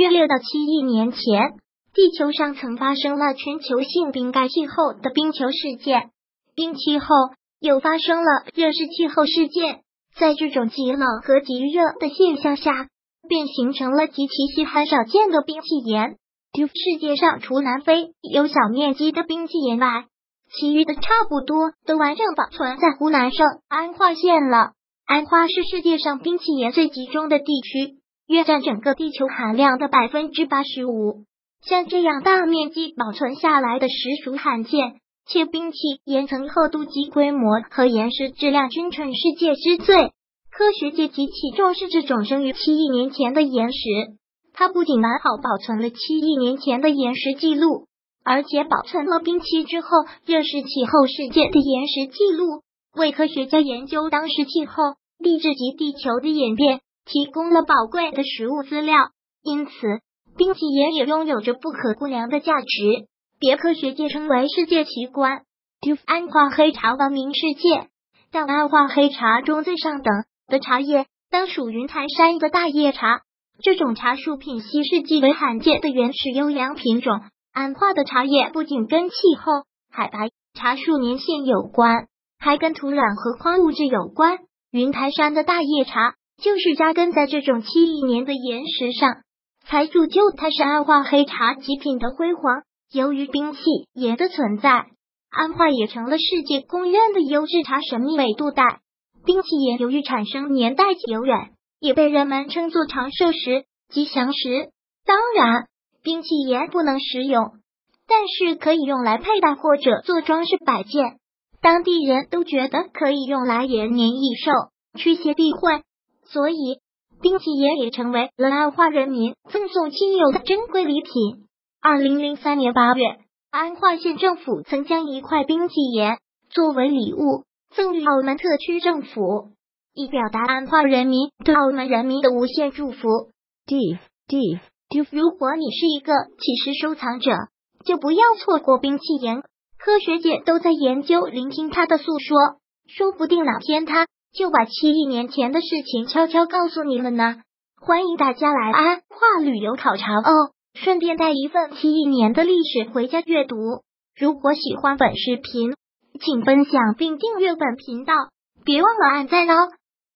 约6到7亿年前，地球上曾发生了全球性冰盖气候的冰球事件。冰期后又发生了热式气候事件，在这种极冷和极热的现象下，便形成了极其稀罕少见的冰气岩。世界上除南非有小面积的冰气岩外，其余的差不多都完整保存在湖南省安化县了。安化是世界上冰气岩最集中的地区，约占整个地球含量的 85%。像这样大面积保存下来的实属罕见，且冰气岩层厚度及规模和岩石质量均成世界之最。科学界极其重视这种生于7亿年前的岩石，它不仅完好保存了7亿年前的岩石记录，而且保存了冰期之后热式气候事件的岩石记录，为科学家研究当时气候、地质及地球的演变提供了宝贵的实物资料。因此，冰气岩也拥有着不可估量的价值，别科学界称为世界奇观。安化黑茶闻名世界，但安化黑茶中最上等的茶叶当属云台山的大叶茶，这种茶树品系是极为罕见的原始优良品种。安化的茶叶不仅跟气候、海拔、茶树年限有关，还跟土壤和矿物质有关。云台山的大叶茶就是扎根在这种7亿年的岩石上，才铸就它是安化黑茶极品的辉煌。由于冰气岩的存在，安化也成了世界公认的优质茶神秘纬度带。冰气岩由于产生年代久远，也被人们称作长寿石、吉祥石。当然，冰气岩不能食用，但是可以用来佩戴或者做装饰摆件。当地人都觉得可以用来延年益寿、驱邪避讳，所以冰气岩也成为了安化人民赠送亲友的珍贵礼品。2003年8月，安化县政府曾将一块冰气岩作为礼物赠予澳门特区政府，以表达安化人民对澳门人民的无限祝福。如果你是一个起司收藏者，就不要错过冰气岩。科学界都在研究聆听它的诉说，说不定哪天它就把7亿年前的事情悄悄告诉你了呢。欢迎大家来安化旅游考察哦，顺便带一份7亿年的历史回家阅读。如果喜欢本视频，请分享并订阅本频道，别忘了按赞哦。